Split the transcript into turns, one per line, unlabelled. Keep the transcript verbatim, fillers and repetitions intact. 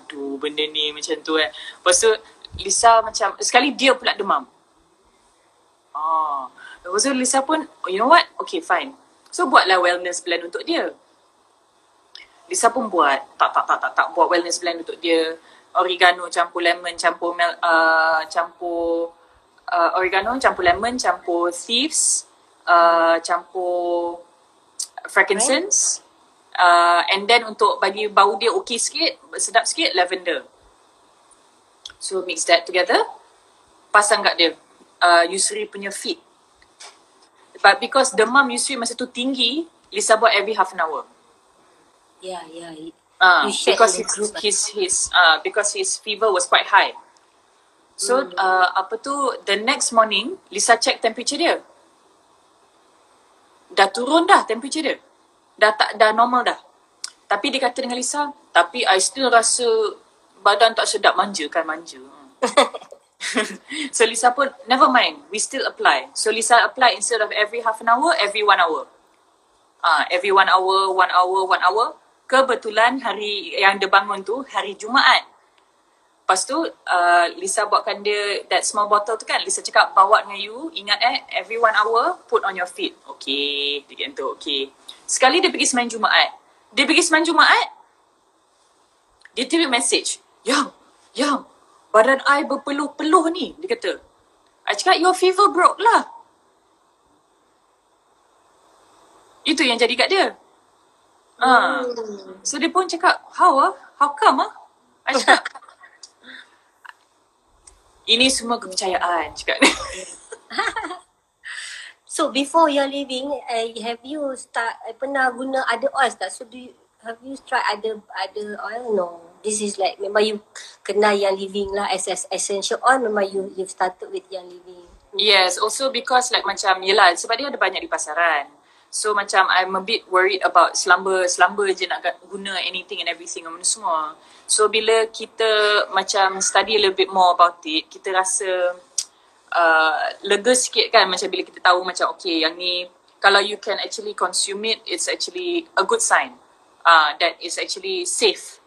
aduh benda ni macam tu kan. Lepas tu Lisa macam, sekali dia pula demam. Ah, lepas tu Lisa pun, oh, you know what? Okay, fine. So buatlah wellness plan untuk dia. Lisa pun buat, tak tak tak tak tak buat wellness plan untuk dia. Oregano campur lemon, campur mel, uh, campur uh, oregano, campur lemon, campur thieves, uh, campur frankincense. Uh, and then untuk bagi bau dia okey sikit, sedap sikit, lavender. So mix that together, pasang kat dia uh, Yusri punya feet. But because demam Yusri masa tu tinggi, Lisa buat every half an hour.
Yeah, yeah.
Uh,
You shared
because
in the
his
group,
his his uh, because his fever was quite high. So
Hmm.
uh, apa tu, the next morning Lisa check temperature dia. Dah turun dah temperature dia. Dah tak dah normal dah. Tapi dia kata dengan Lisa, tapi I still rasa badan tak sedap, manja kan, manja. So Lisa pun, never mind, we still apply. So Lisa apply instead of every half an hour, every one hour. Ah, uh, every one hour, one hour, one hour. Kebetulan hari yang dia bangun tu, hari Jumaat. Lepas tu, uh, Lisa buatkan dia that small bottle tu kan. Lisa cakap, bawa dengan you, ingat eh, every one hour, put on your feet. Okay, dia kata okay. Sekali dia pergi semain Jumaat. Dia pergi semain Jumaat, dia tiba message. Yang, yang, badan I berpeluh-peluh ni, dia kata. I cakap, your fever broke lah. Itu yang jadi kat dia. Ah,
Hmm.
so dia pun cakap, how ah? How come ah? I cakap, ini semua kepercayaan, cakap dia.
So before you're leaving, uh, have you start uh, pernah guna other oils tak? So do you, have you tried other other oil? No. This is like memang you kenal Yang Living lah as, as essential oil. Memang you you've started with Yang Living.
Yes, also because like macam, yelah, sebab dia ada banyak di pasaran. So macam I'm a bit worried about selamba, selamba je nak guna anything and everything and semua. So bila kita macam study a little bit more about it, kita rasa uh, lega sikit kan, macam bila kita tahu macam okay, yang ni kalau you can actually consume it, it's actually a good sign uh, that it's actually safe